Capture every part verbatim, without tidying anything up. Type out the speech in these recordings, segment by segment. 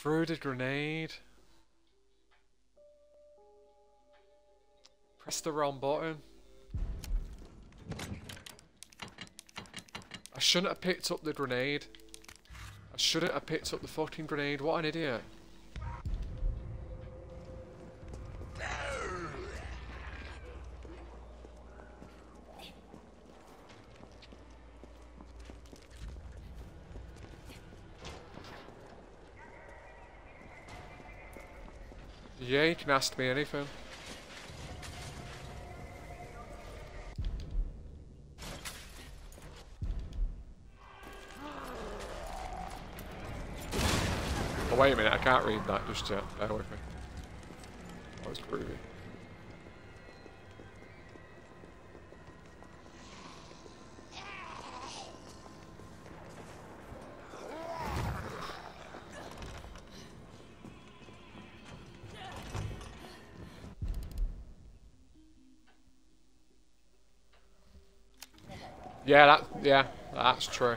threw the grenade. Press the wrong button. I shouldn't have picked up the grenade. I shouldn't have picked up the fucking grenade. What an idiot. Yeah, you can ask me anything. Oh, wait a minute, I can't read that just yet. Bear with me. That was groovy. Yeah, that, yeah, that's true.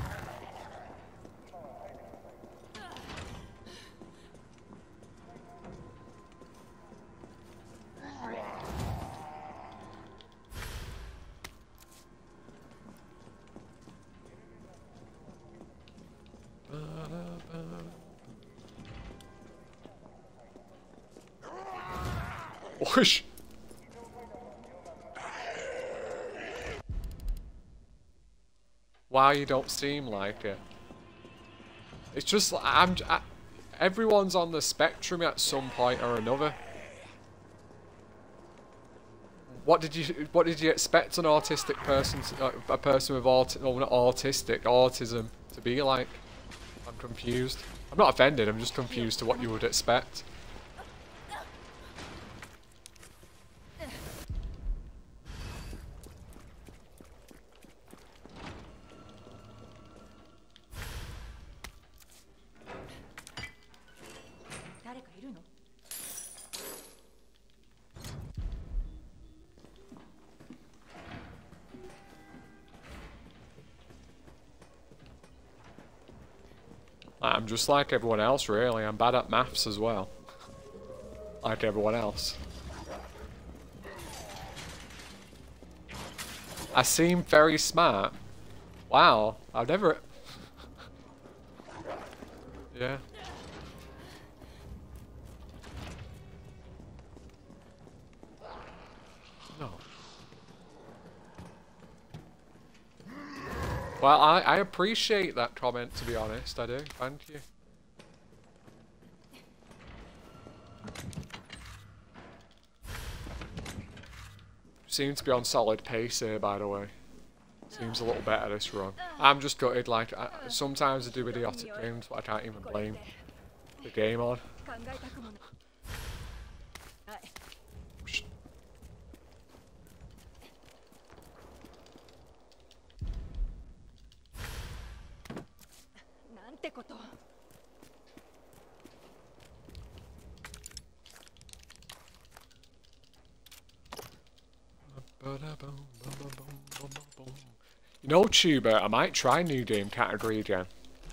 Whoosh! Wow, you don't seem like it. It's just I'm. I, everyone's on the spectrum at some point or another. What did you What did you expect an autistic person, to, uh, a person with aut, no, not autistic, autism, to be like? I'm confused. I'm not offended. I'm just confused to what you would expect. I'm just like everyone else, really. I'm bad at maths as well. Like everyone else. I seem very smart. Wow, I've never... Yeah. No. Well, I, I appreciate that comment, to be honest. I do. Thank you. Seems to be on solid pace here, by the way. Seems a little better this run. I'm just gutted, like, I, sometimes I do idiotic things, but I can't even blame the game on. You know, Tuber, I might try new game category again.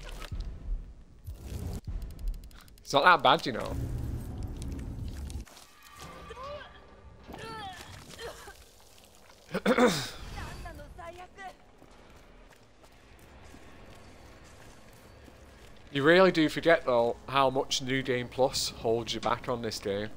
It's not that bad, you know. You really do forget, though, how much New Game Plus holds you back on this game.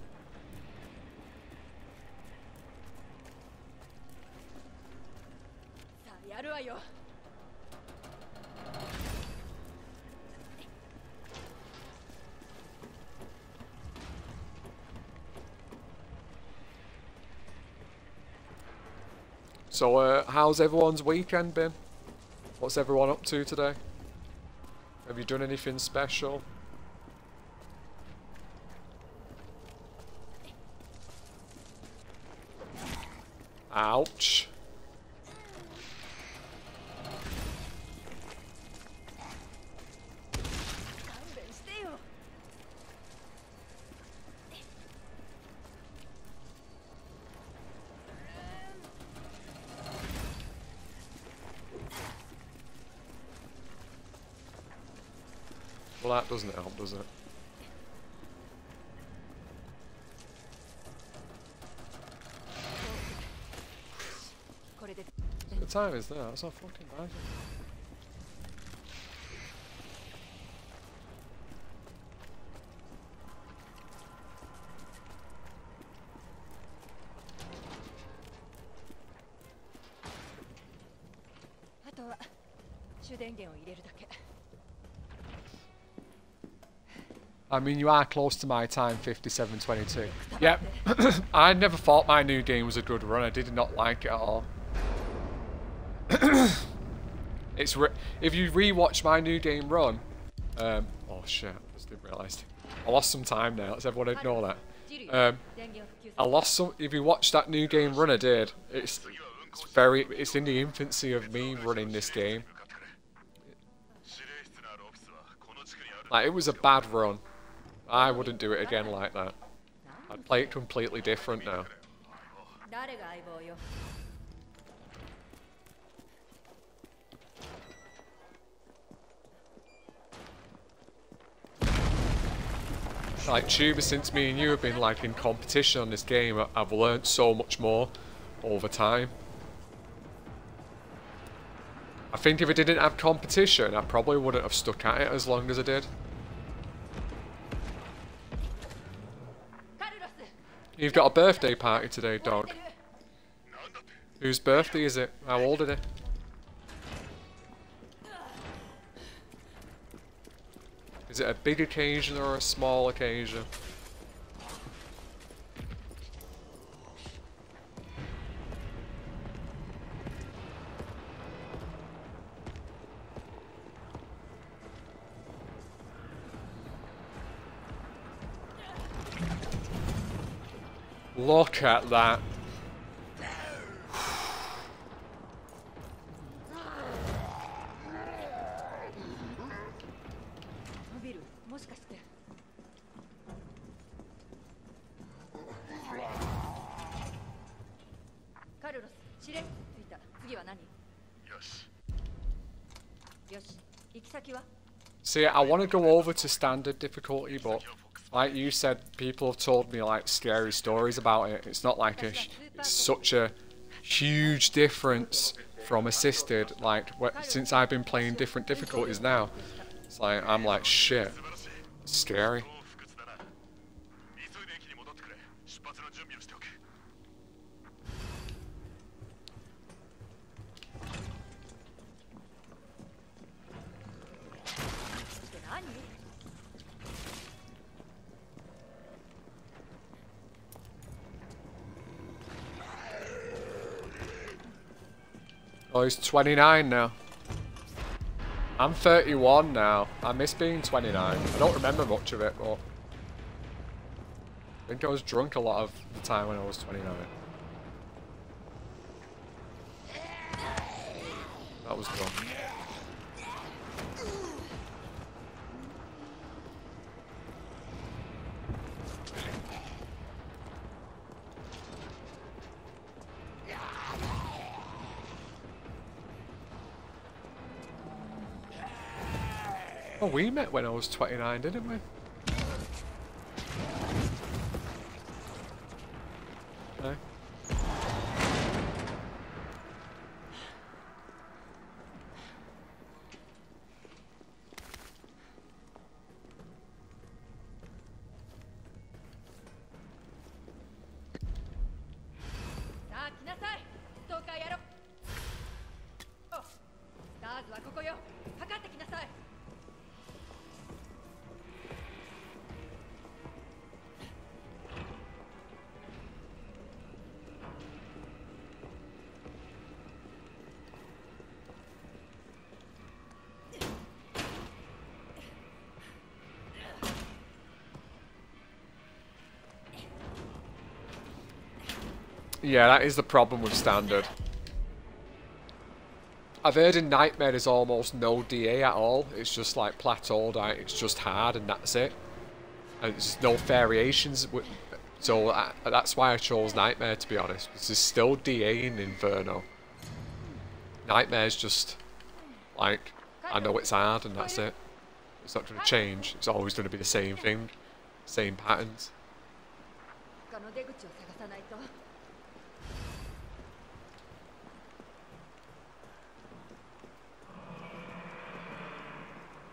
So, uh, how's everyone's weekend been? What's everyone up to today? Have you done anything special? Ouch. Well, that doesn't help, does it? time is that? That's not fucking bad. I mean, you are close to my time, fifty-seven twenty-two. Yep. I never thought my new game was a good run. I did not like it at all. It's re if you rewatch my new game run, um, oh shit, I just didn't realise. I lost some time now. Let's everyone ignore that. Um, I lost some. If you watch that new game run I did, it's, it's very. It's in the infancy of me running this game. Like, it was a bad run. I wouldn't do it again like that. I'd play it completely different now. Like, Tuber, since me and you have been like in competition on this game, I've learnt so much more over time. I think if I didn't have competition, I probably wouldn't have stuck at it as long as I did. You've got a birthday party today, dog. Whose birthday is it? How old is it? Is it a big occasion or a small occasion? Look at that. See, I want to go over to standard difficulty, but like you said, people have told me like scary stories about it. It's not like a, it's such a huge difference from assisted. Like since I've been playing different difficulties now, it's like I'm like shit, it's scary. Oh, he's twenty-nine now. I'm thirty-one now. I miss being twenty-nine. I don't remember much of it, but I think I was drunk a lot of the time when I was twenty-nine. That was fun. Oh, we met when I was twenty-nine, didn't we? No. Yeah, that is the problem with standard. I've heard in Nightmare there's almost no D A at all. It's just like plateaued, like, it's just hard and that's it. And there's no variations. So I, that's why I chose Nightmare, to be honest. There's still D A in Inferno. Nightmare's just like, I know it's hard and that's it. It's not going to change. It's always going to be the same thing. Same patterns.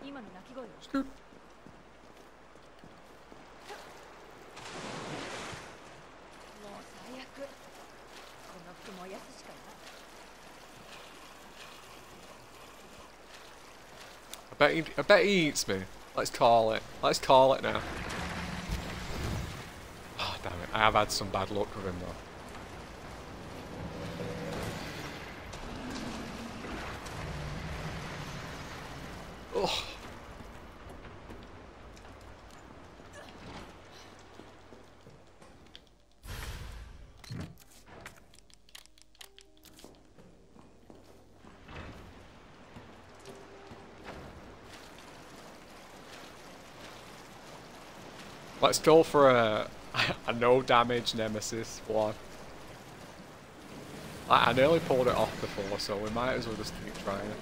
Scoot. I bet he, I bet he eats me. Let's call it. Let's call it now. Oh, damn it. I have had some bad luck with him though. Oh. Let's go for a, a no damage nemesis one. I, I nearly pulled it off before, so we might as well just keep trying it.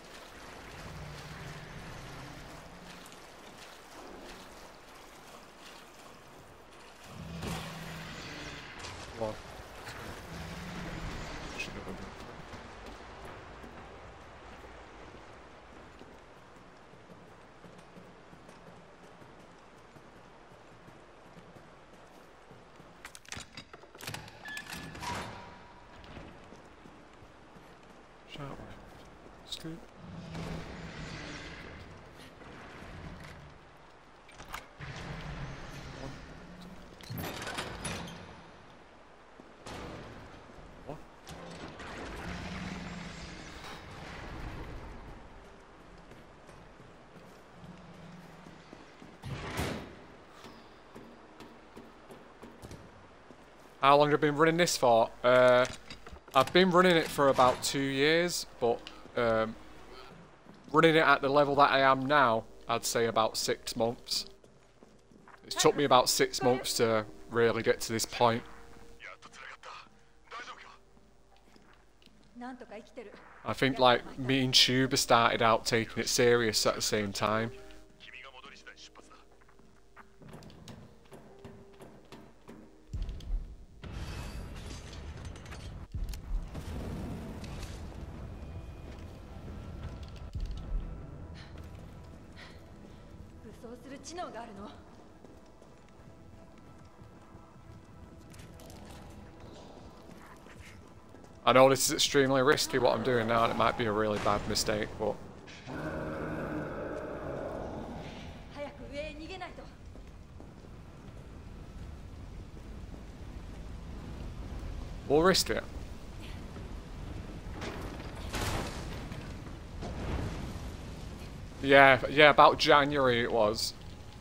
One. Should have done that. Shout right. Scoot. One. One. How long have I been running this for? Uh, I've been running it for about two years, but um, running it at the level that I am now, I'd say about six months. It's took me about six months to really get to this point. I think like me and Tuber started out taking it serious at the same time. I know this is extremely risky what I'm doing now, and it might be a really bad mistake, but we'll risk it. Yeah, yeah, about January it was.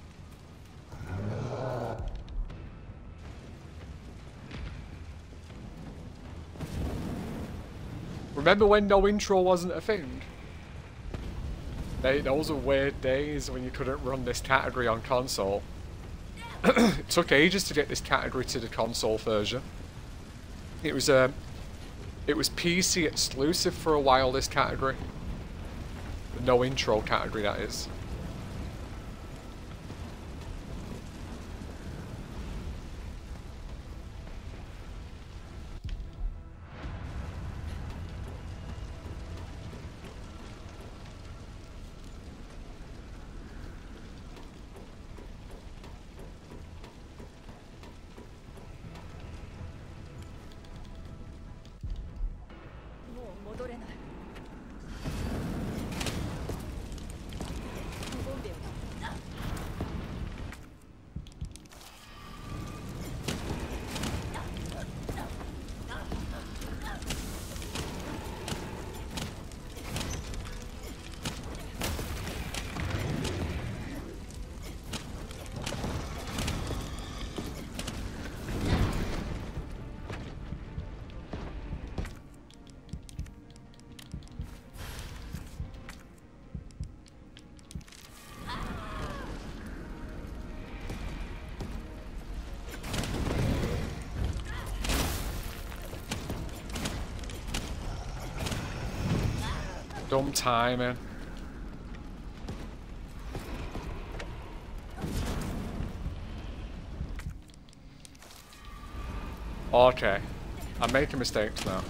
Remember when no intro wasn't a thing? They, those were weird days when you couldn't run this category on console. It took ages to get this category to the console version. It was um, it was P C exclusive for a while, this category. The no intro category, that is. Dumb timing. Okay. I'm making mistakes now.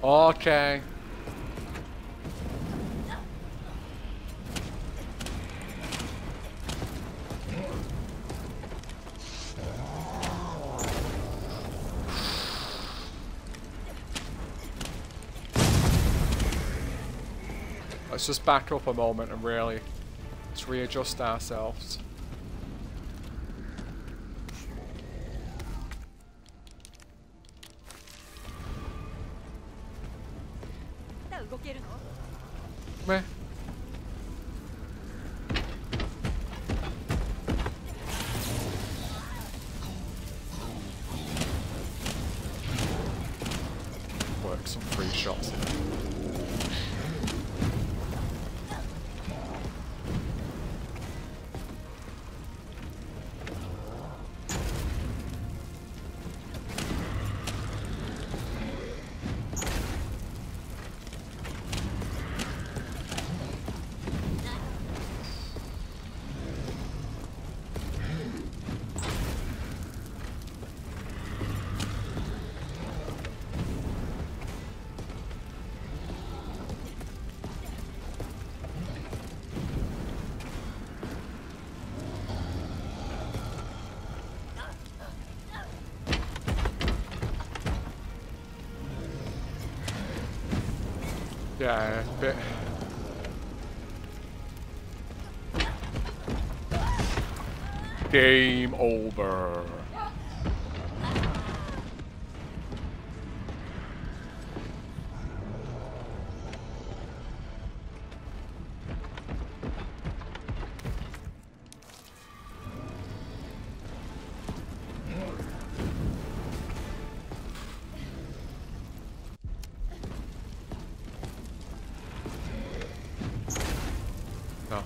Okay. Let's just back up a moment and really let's readjust ourselves. Come here. Work some free shots. Yeah, a bit. Game over. No.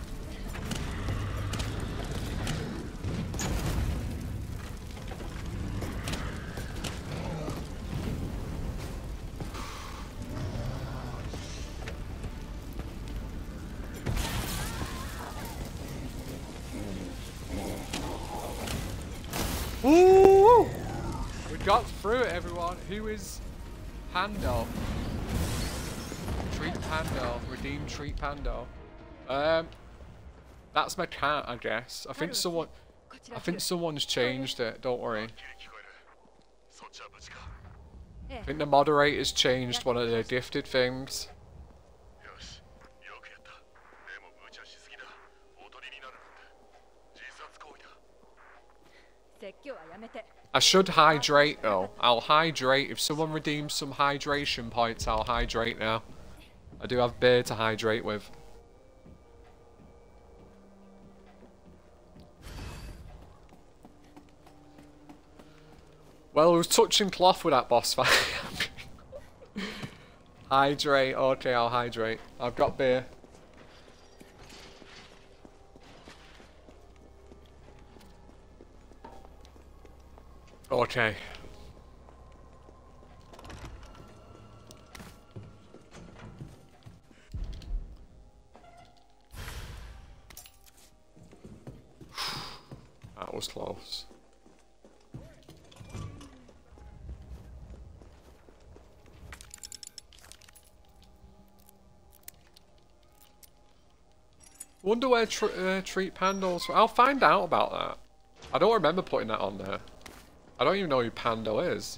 Woo! We got through it, everyone. Who is Pando? Treat Pando. Redeem Treat Pando. Um, that's my cat, I guess. I think someone, I think someone's changed it. Don't worry. I think the moderator's changed one of the gifted things. I should hydrate though. I'll hydrate. If someone redeems some hydration points, I'll hydrate now. I do have beer to hydrate with. Well, it was touching cloth with that boss fight. Hydrate. Okay, I'll hydrate. I've got beer. Okay. That was close. Wonder where tr uh, Treat Pando's. I'll find out about that. I don't remember putting that on there. I don't even know who Pando is.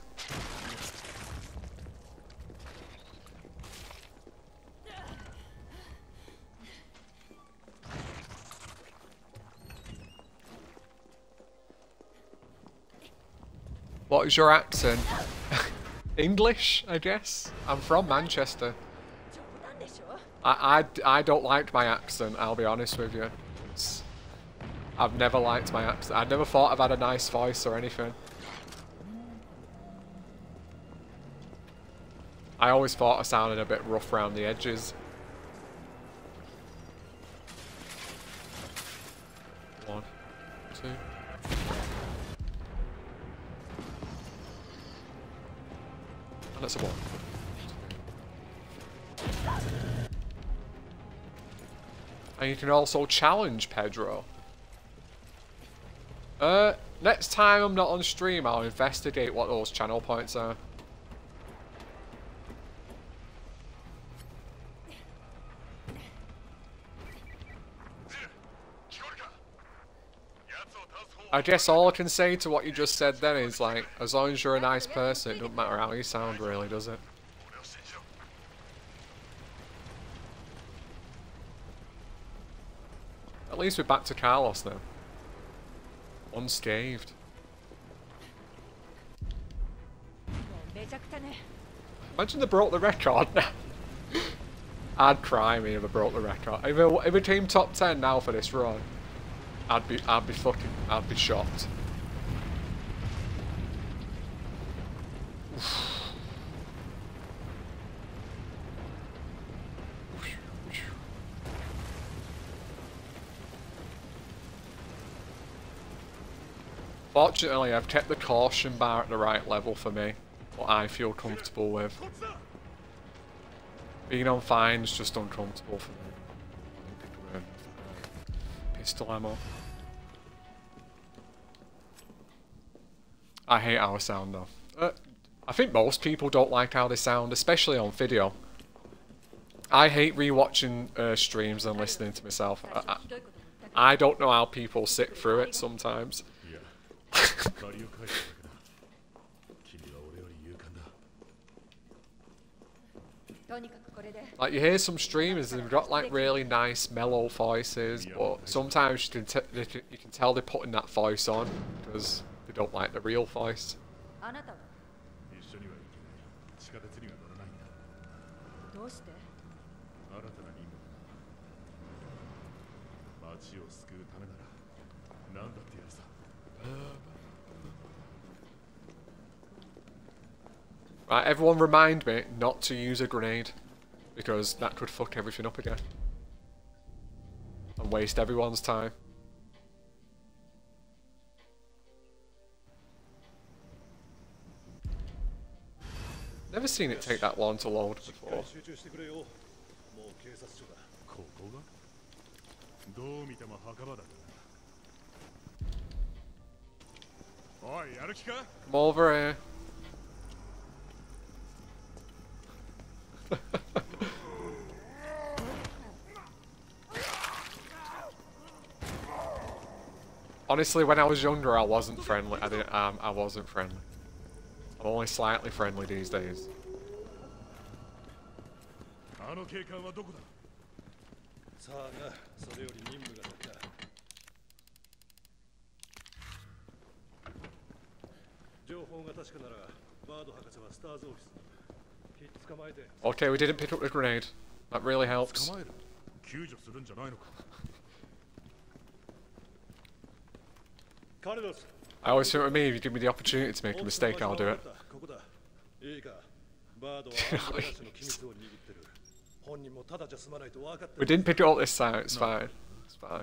What is your accent? English, I guess. I'm from Manchester. I, I, I don't like my accent, I'll be honest with you. It's, I've never liked my accent. I never thought I've had a nice voice or anything. I always thought I sounded a bit rough around the edges. One, two. And that's a one. And you can also challenge Pedro. Uh, next time I'm not on stream, I'll investigate what those channel points are. I guess all I can say to what you just said then is like, as long as you're a nice person, it doesn't matter how you sound really, does it? At least we're back to Carlos now. Unscathed. Imagine they broke the record now. I'd cry me if I broke the record. If it, if it came top ten now for this run, I'd be, I'd be fucking, I'd be shocked. Fortunately, I've kept the caution bar at the right level for me, what I feel comfortable with. Being on fine is just uncomfortable for me. Pistol ammo. I hate our sound though. Uh, I think most people don't like how they sound, especially on video. I hate rewatching uh, streams and listening to myself. I, I, I don't know how people sit through it sometimes. Like you hear some streamers, they've got like really nice mellow voices, but sometimes you can, t you can tell they're putting that voice on because they don't like the real voice. Right, everyone remind me not to use a grenade, because that could fuck everything up again. And waste everyone's time. Never seen it take that long to load before. Come over here. Honestly, when I was younger, I wasn't friendly. I didn't. Um, I wasn't friendly. I'm only slightly friendly these days. Okay, we didn't pick up the grenade. That really helps. I always think with me, if you give me the opportunity to make a mistake, I'll do it. We didn't pick it up this time, it's fine. It's fine.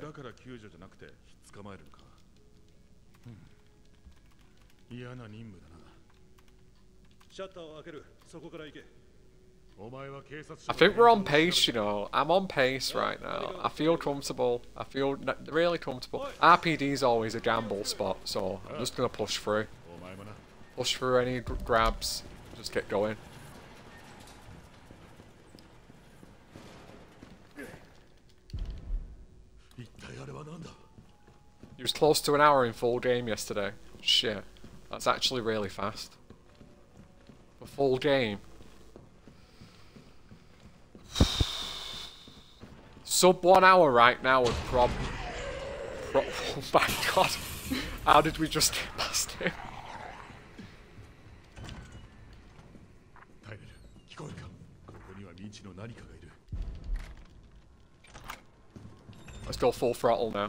I think we're on pace, you know. I'm on pace right now. I feel comfortable. I feel really comfortable. R P D's always a gamble spot, so I'm just gonna push through. Push through any grabs. Just get going. He was close to an hour in full game yesterday. Shit. That's actually really fast. For full game. Sub one hour right now would prob... Pro oh my god. How did we just get past him? Let's go full throttle now.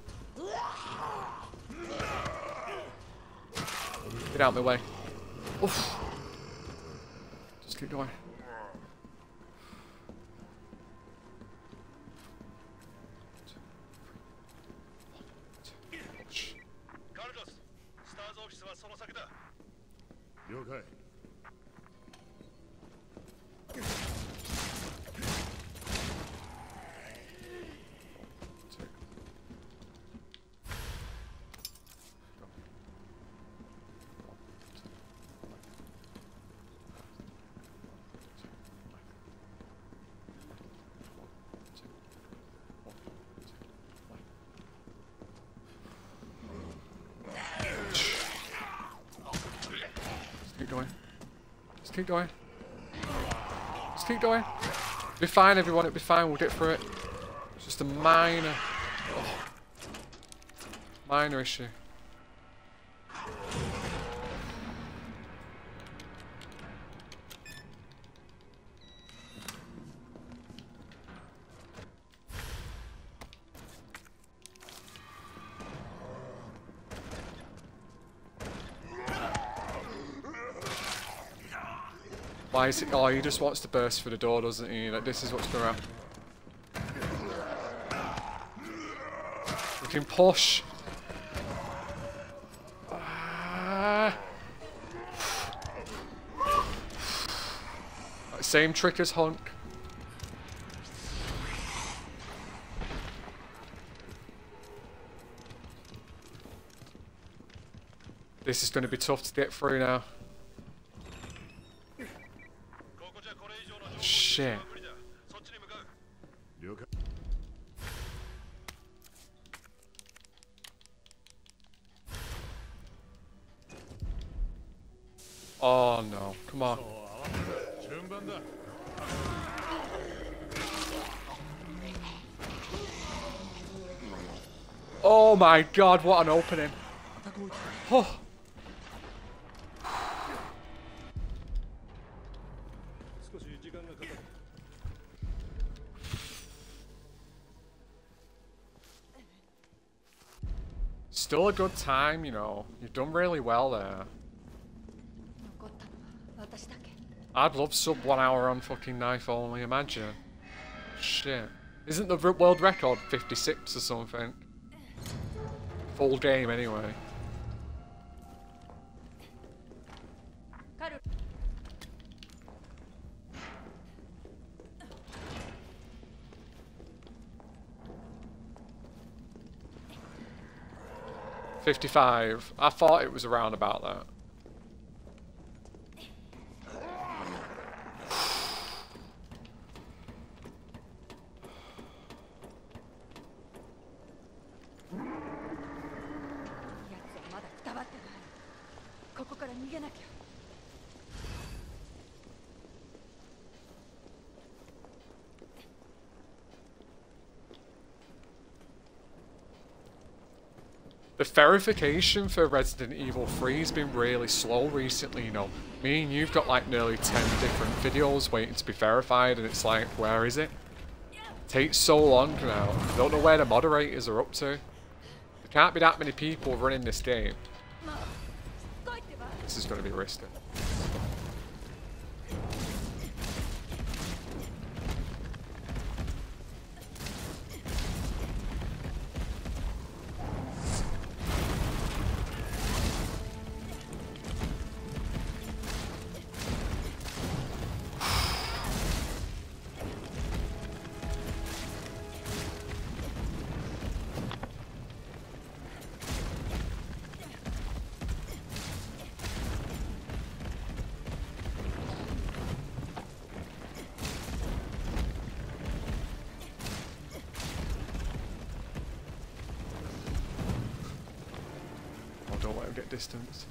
Get out of my way. Oof. Just keep going. Just keep going. Just keep going. It'll be fine, everyone. It'll be fine. We'll get through it. It's just a minor, oh, minor issue. Why is it? Oh, he just wants to burst through the door, doesn't he? Like, this is what's going to happen. We can push. Ah. Same trick as Hunk. This is going to be tough to get through now. Shit. Oh no, come on. Oh my god, what an opening. Oh. Still a good time, you know. You've done really well there. I'd love sub one hour on fucking knife only, imagine. Shit. Isn't the world record fifty-six or something? Full game anyway. fifty-five. I thought it was around about that. The verification for Resident Evil three has been really slow recently, you know. Me and you've got like nearly ten different videos waiting to be verified, and it's like, where is it? It takes so long now. I don't know where the moderators are up to. There can't be that many people running this game. This is going to be risky. Don't let him get distance.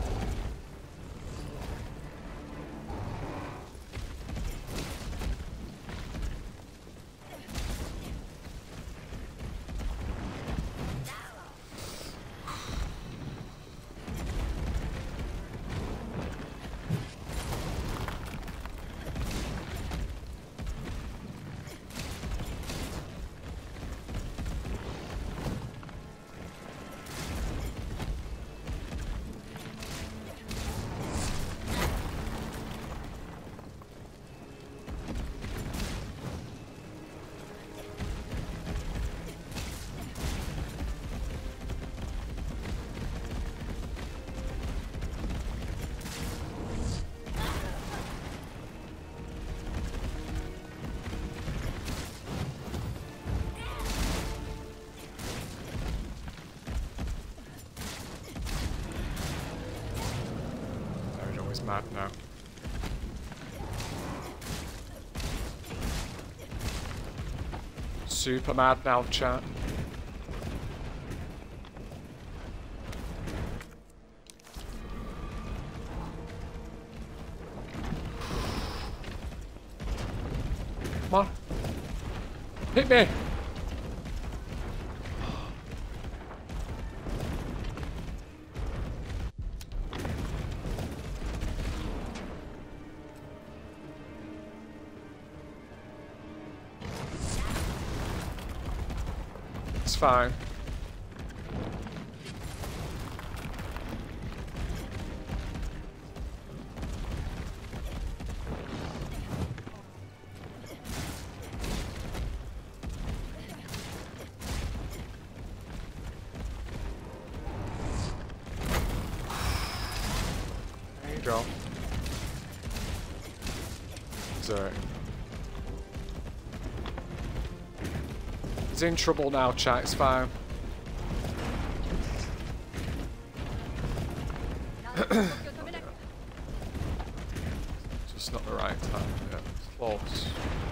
He's mad now. Super mad now, chat. Come on. Hit me! It's fine. There you go. Sorry. He's in trouble now, chat. It's fine. Just not the right time. Yeah, it's close.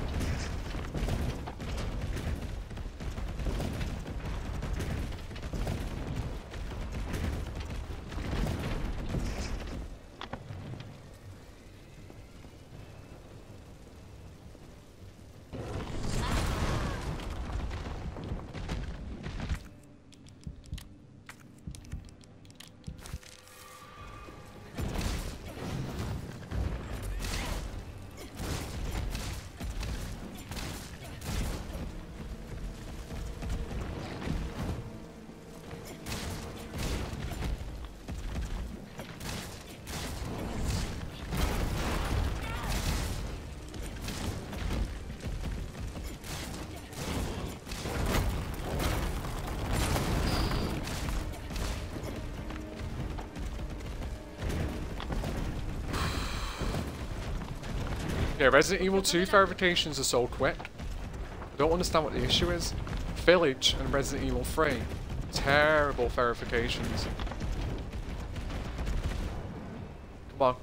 Yeah, Resident Evil two verifications are so quick. I don't understand what the issue is. Village and Resident Evil three. Terrible verifications. Come on.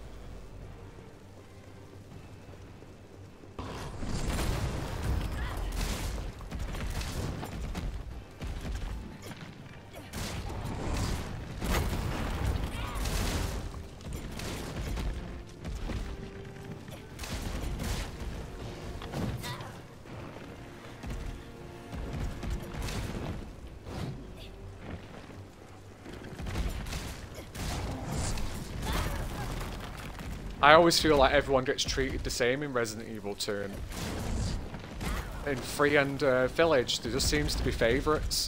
I always feel like everyone gets treated the same in Resident Evil two. And in three and uh, Village, there just seems to be favourites.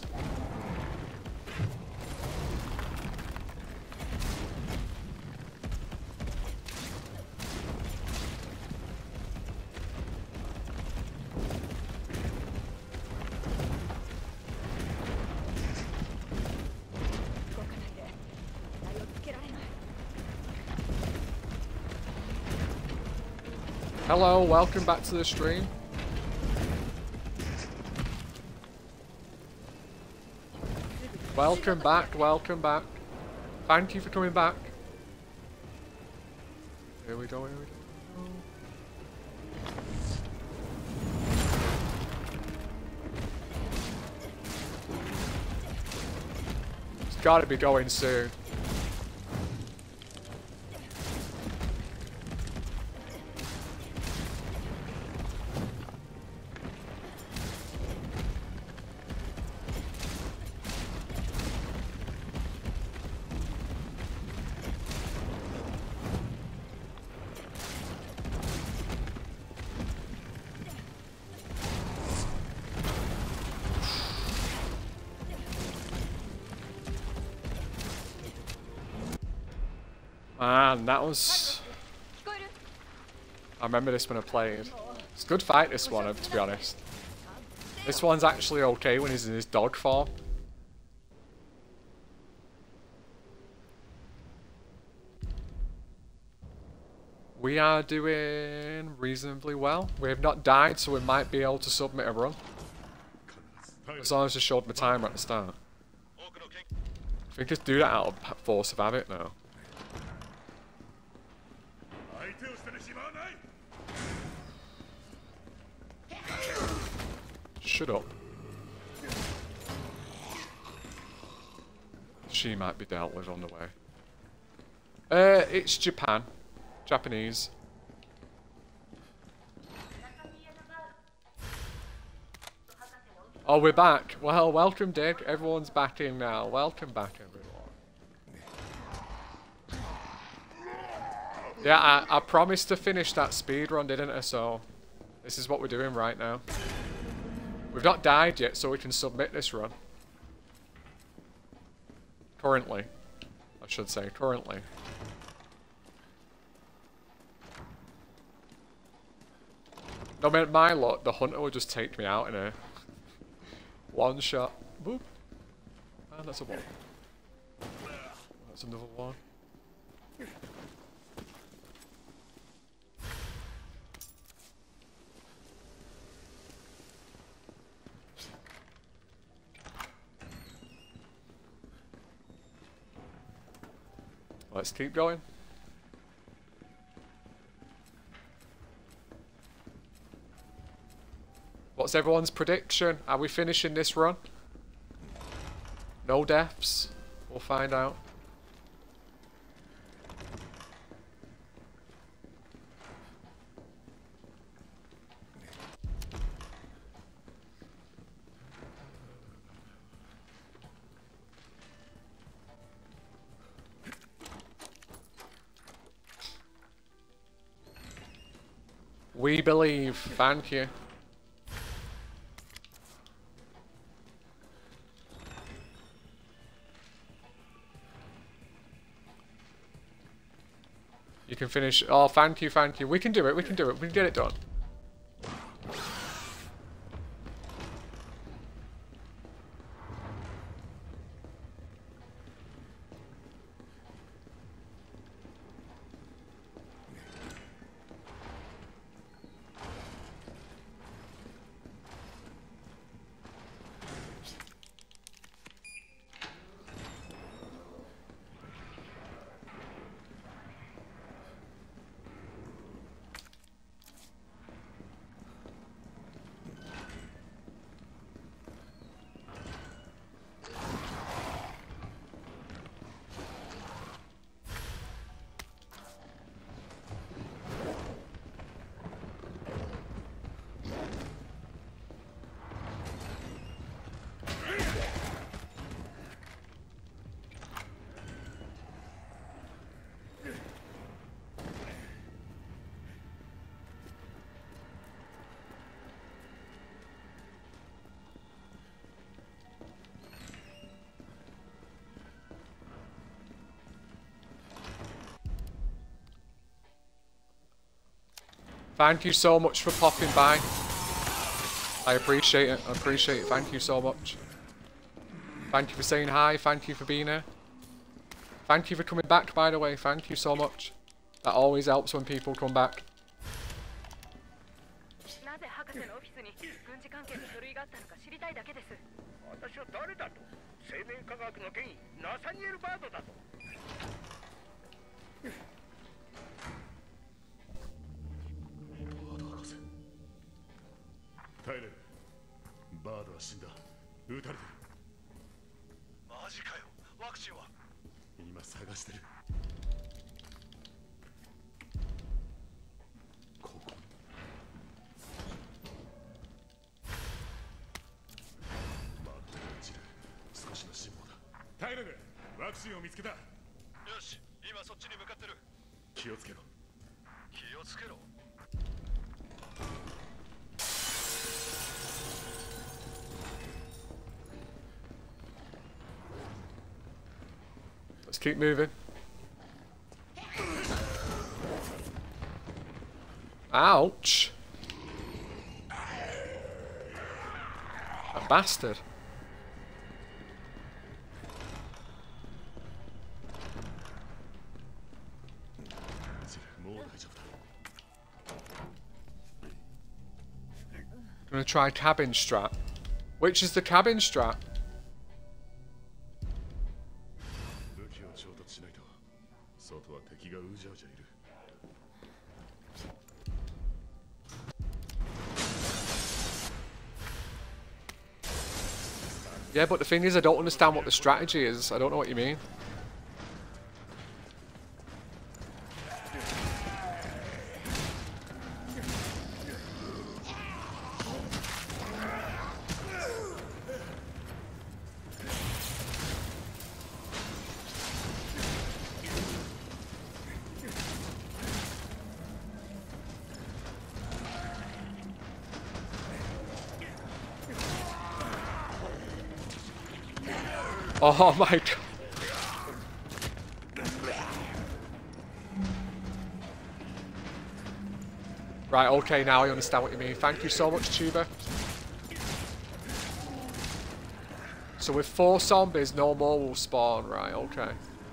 Hello, welcome back to the stream. Welcome back, welcome back. Thank you for coming back. Here we go, here we go. It's gotta be going soon. Man, that was... I remember this when I played. It's a good fight, this one, to be honest. This one's actually okay when he's in his dog form. We are doing reasonably well. We have not died, so we might be able to submit a run. As long as I showed my timer at the start. I think just do that out of force of habit now. Shut up. She might be dealt with on the way. Uh, it's Japan. Japanese. Oh, we're back. Well, welcome, Dick. Everyone's back in now. Welcome back, everyone. Yeah, I, I promised to finish that speed run, didn't I? So, this is what we're doing right now. We've not died yet, so we can submit this run. Currently. I should say, currently. No, man, my luck, the hunter would just take me out in a one shot. Boop. And that's a one. That's another one. Let's keep going. What's everyone's prediction? Are we finishing this run? No deaths? We'll find out. We believe. Thank you. You can finish. Oh, thank you, thank you. We can do it, we can do it. We can get it done. Thank you so much for popping by. I appreciate it. I appreciate it. Thank you so much. Thank you for saying hi. Thank you for being here. Thank you for coming back, by the way. Thank you so much. That always helps when people come back. Let's keep moving. Ouch. A bastard. I'm gonna try cabin strat. Which is the cabin strat? Yeah, but the thing is, I don't understand what the strategy is. I don't know what you mean. Oh my god. Right, okay, now I understand what you mean. Thank you so much, Tuber. So with four zombies, no more will spawn. Right, okay.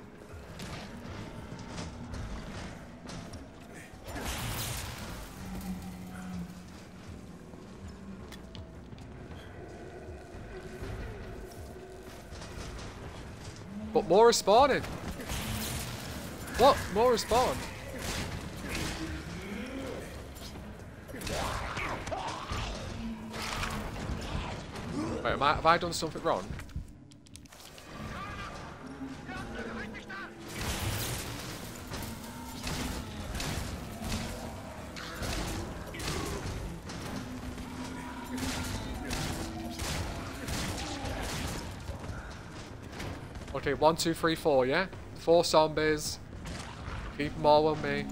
But more are spawning. What? More are spawned? Wait, am I, have I done something wrong? Okay, one, two, three, four, yeah? Four zombies. Keep them all with me.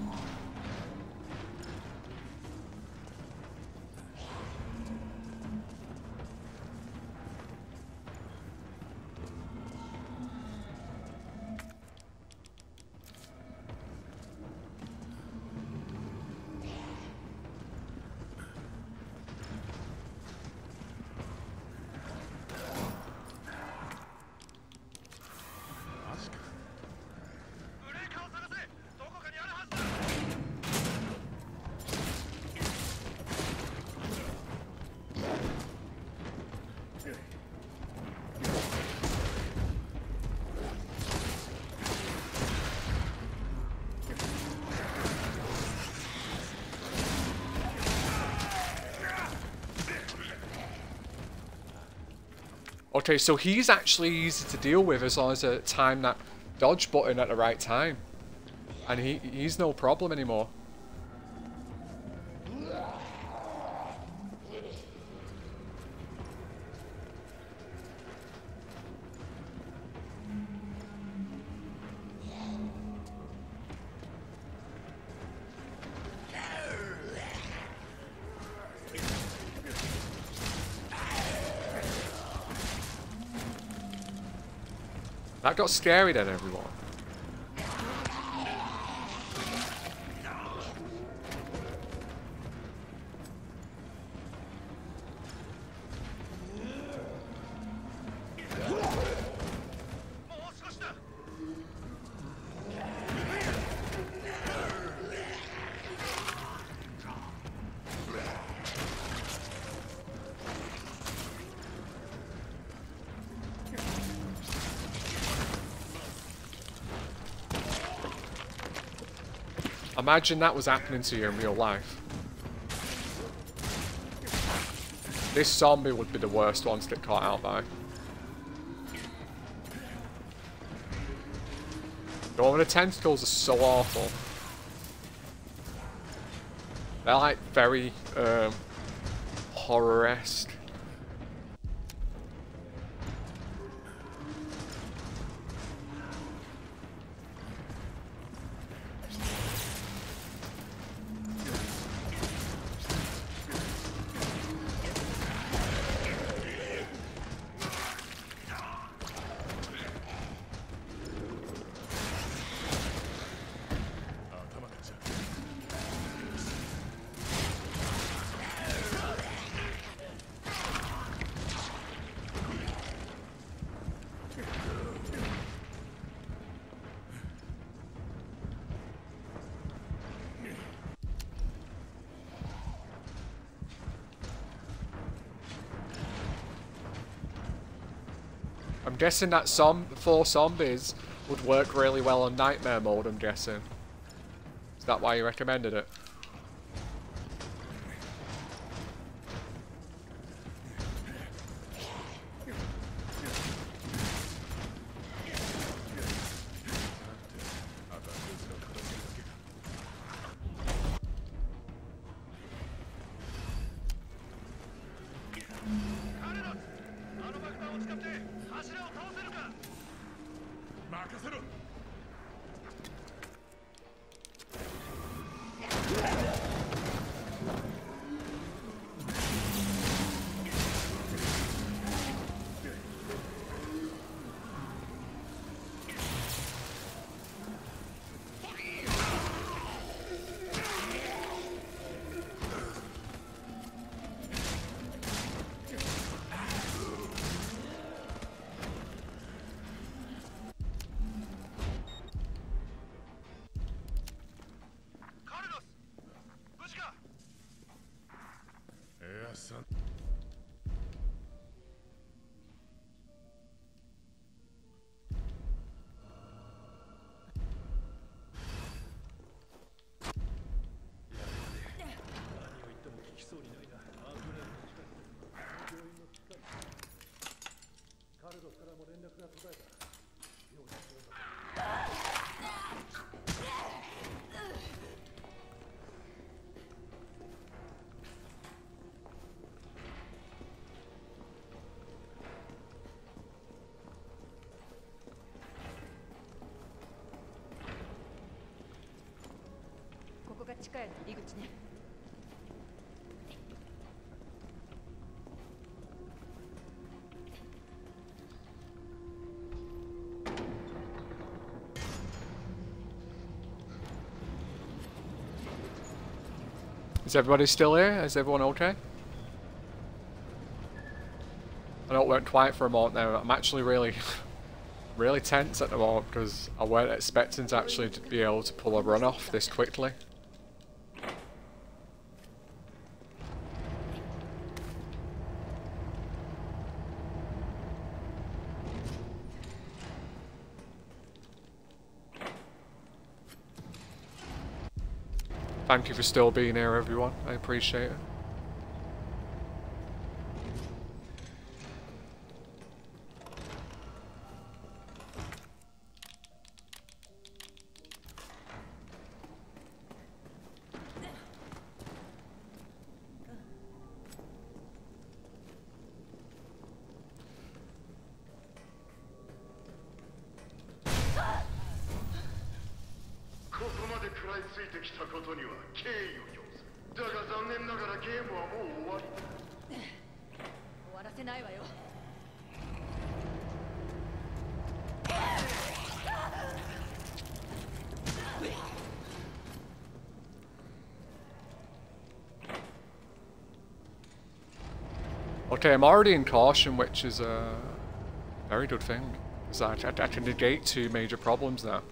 Okay, so he's actually easy to deal with as long as I time that dodge button at the right time. And he he's no problem anymore. That got scary then, everyone. Imagine that was happening to you in real life. This zombie would be the worst one to get caught out by. Oh, the tentacles are so awful. They're like very um, horror-esque. I'm guessing that some four zombies would work really well on nightmare mode, I'm guessing. Is that why you recommended it? ここが地下への入り口ね。 Is everybody still here? Is everyone okay? I know it went quiet for a moment there. I'm actually really, really tense at the moment because I weren't expecting to actually be able to pull a run off this quickly. Thank you for still being here, everyone. I appreciate it. Okay, I'm already in caution, which is a very good thing, because I, I, I can negate two major problems now.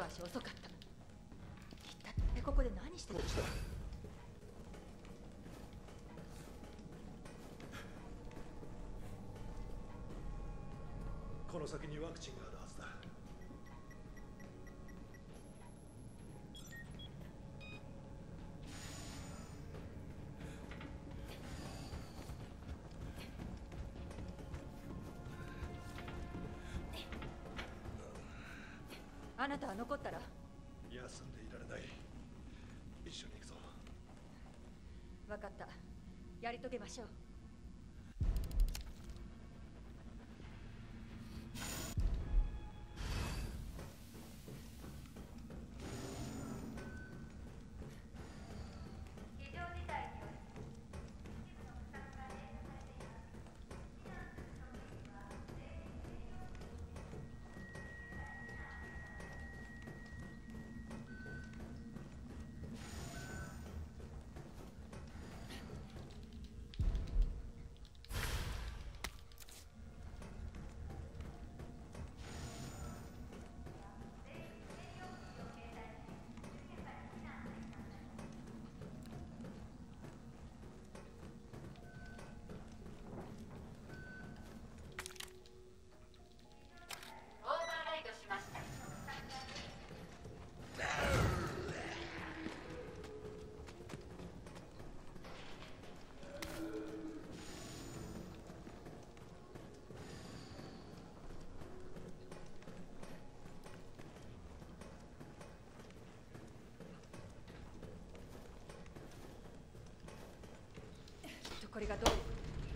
足遅かった。一体ここで何してる？ この先にワクチンがあるはずだ。 あなたは残ったら？ 休んでいられない。一緒に行くぞ。 分かった。やり遂げましょう。これがどういうこと？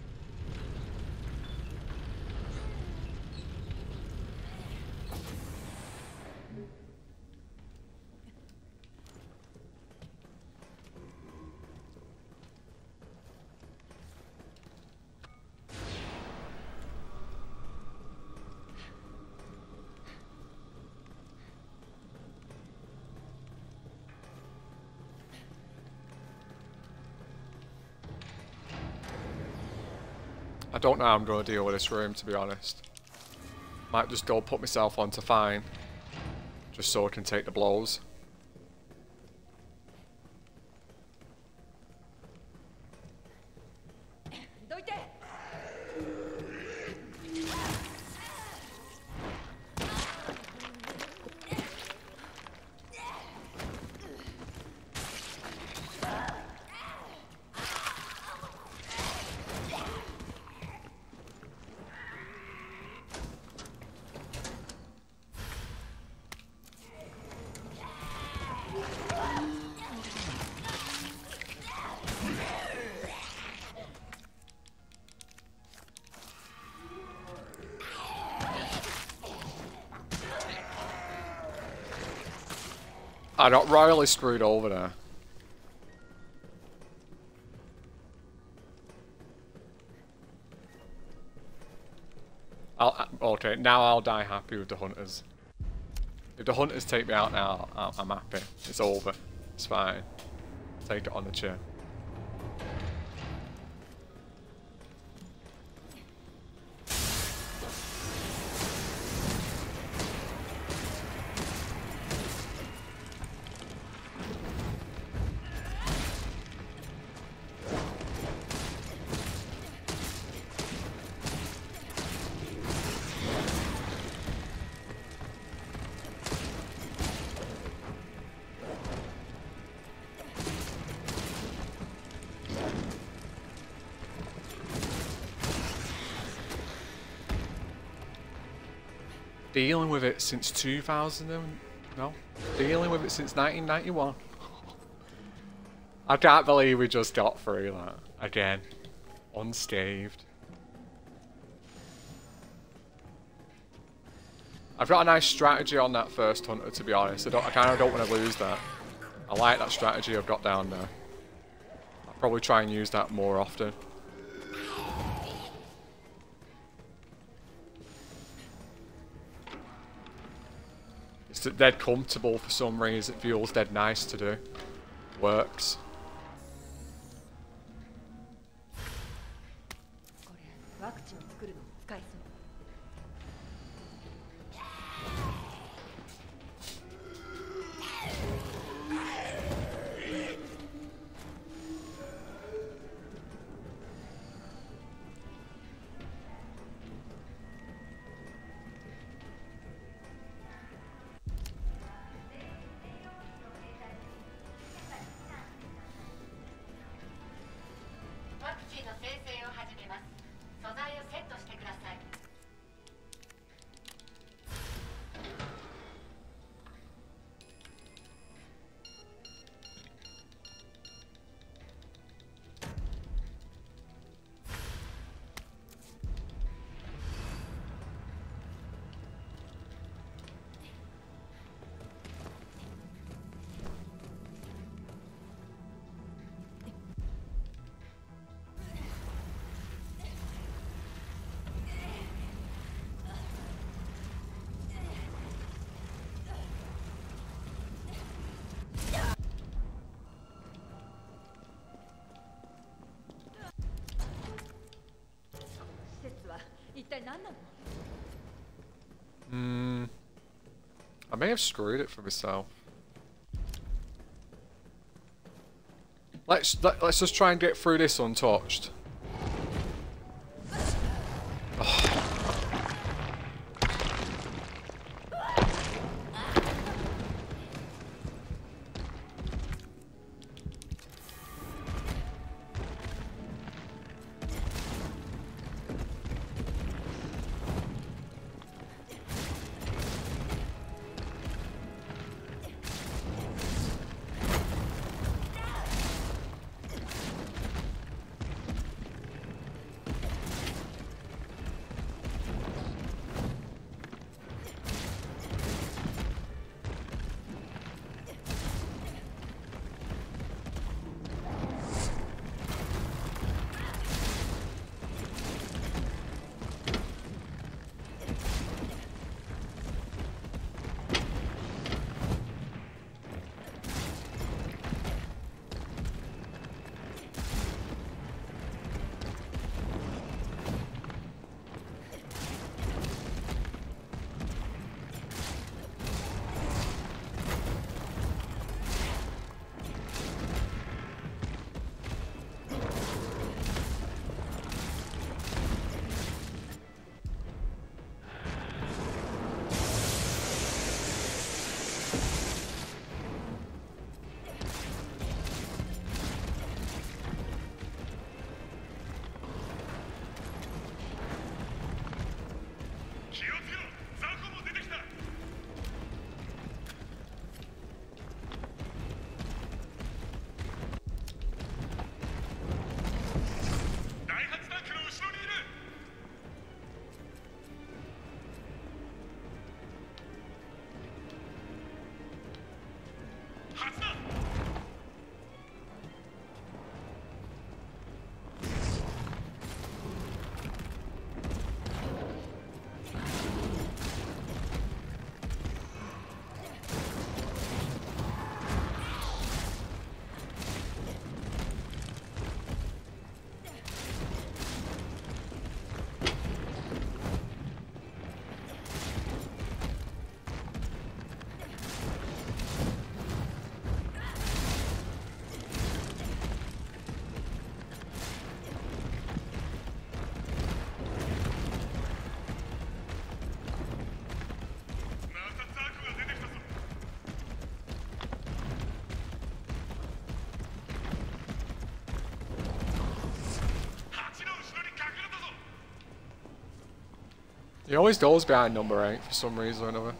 I don't know how I'm going to deal with this room, to be honest. Might just go put myself onto fine, just so I can take the blows. I got royally screwed over there. I'll, okay, now I'll die happy with the hunters. If the hunters take me out now, I'm happy. It's over. It's fine. Take it on the chin. Dealing with it since two thousand and, no, dealing with it since nineteen ninety-one. I can't believe we just got through that again, unscathed. I've got a nice strategy on that first hunter, to be honest. I, don't, I kind of don't want to lose that. I like that strategy I've got down there. I'll probably try and use that more often. It's dead comfortable for some reason. It feels dead nice to do. Works. の生成を始めます。素材をセットしてください。 施設は一体何なの？ Hmm. I may have screwed it for myself. Let's let, let's just try and get through this untouched. He always goes behind number eight for some reason or another.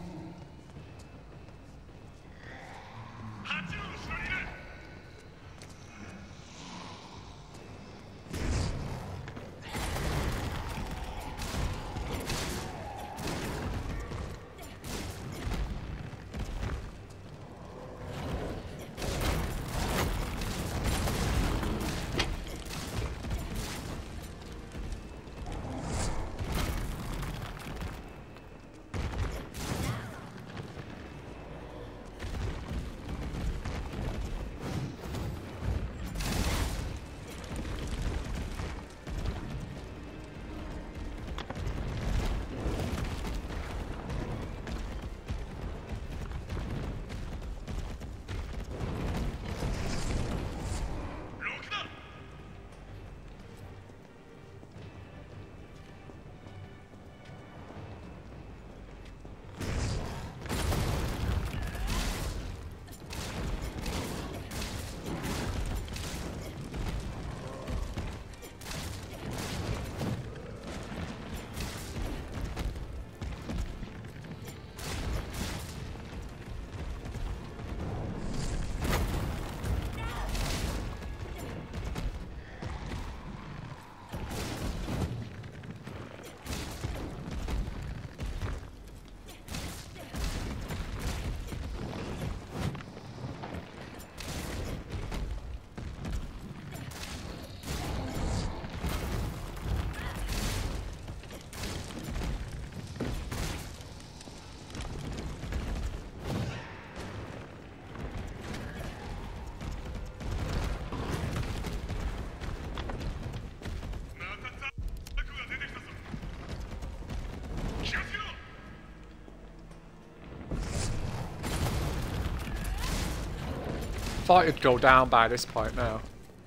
thought it'd go down by this point now.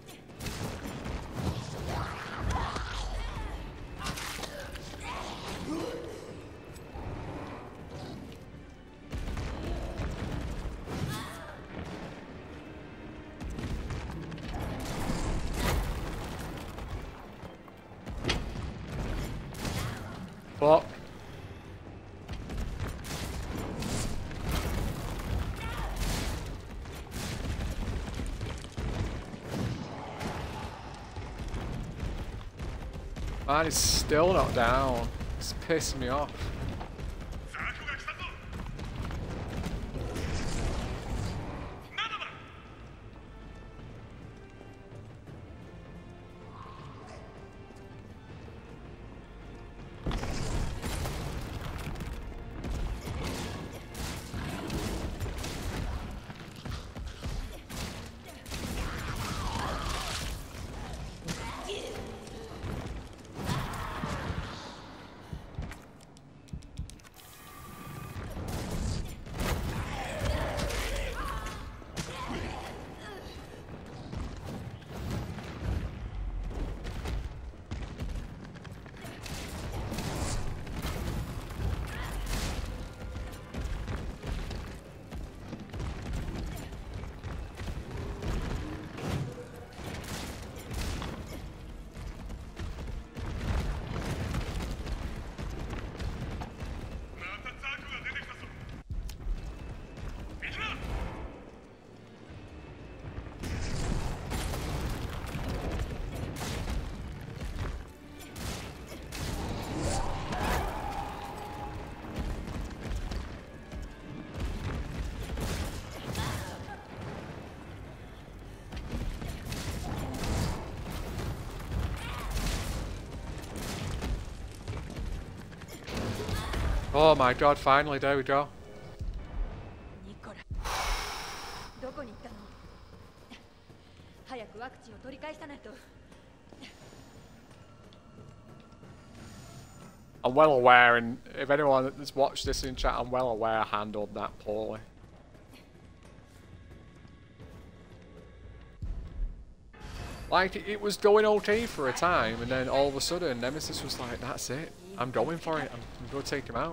Block. Man, it's still not down. It's pissing me off. Oh my god, finally, there we go. ニコラ、どこに行ったの？早くワクチンを取り返さないと。 I'm well aware, and if anyone that's watched this in chat, I'm well aware I handled that poorly. Like, it was going okay for a time, and then all of a sudden, Nemesis was like, that's it. I'm going for it. I'm, I'm going to take him out.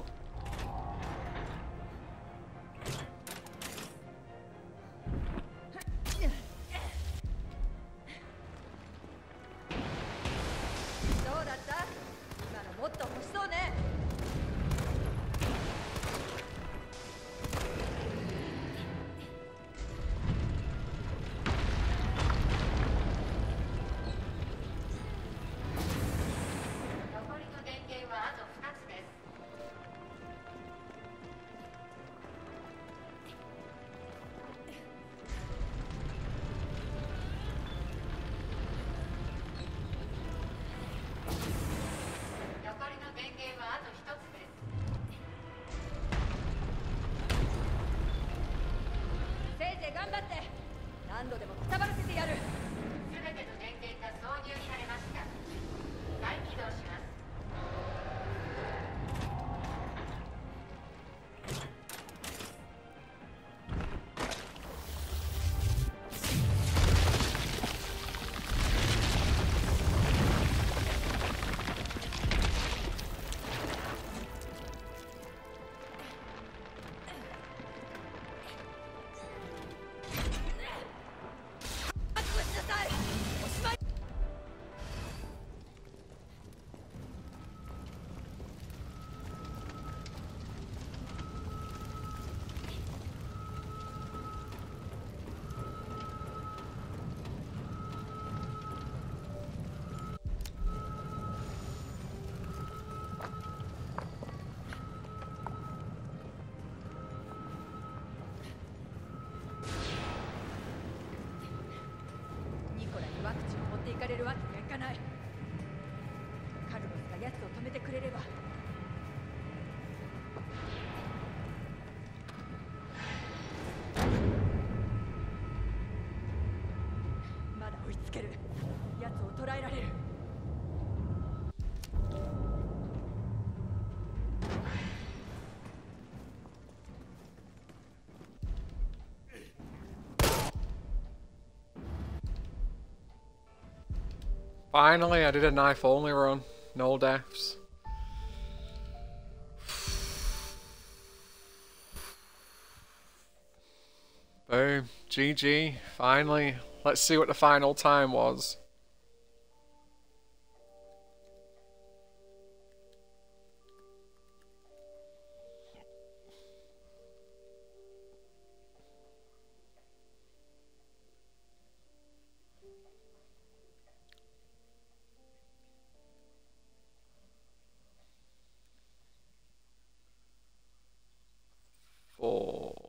Finally, I did a knife only run. No deaths. Boom. G G. Finally. Let's see what the final time was. Four.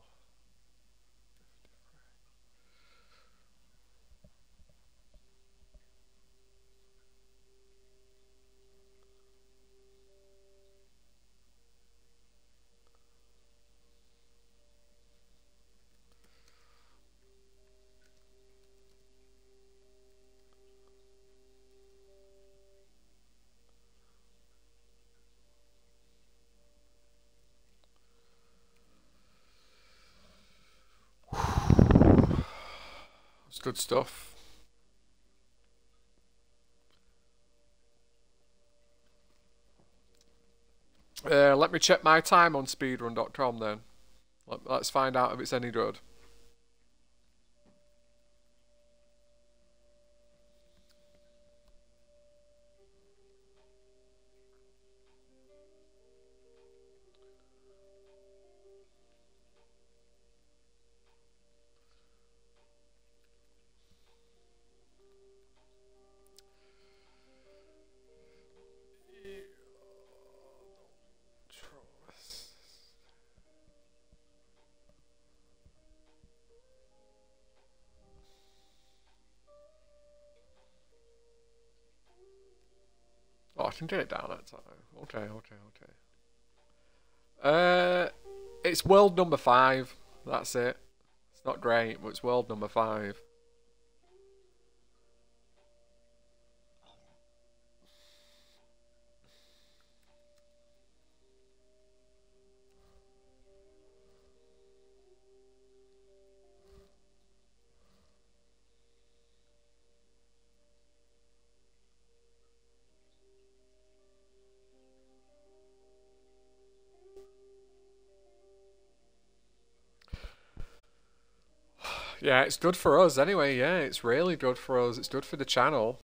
It's good stuff. Uh, let me check my time on speedrun dot com then. Let, let's find out if it's any good. Oh, I can get it down that time. Okay, okay, okay. Uh, it's world number five. That's it. It's not great, but it's world number five. Yeah, it's good for us anyway. Yeah, it's really good for us. It's good for the channel.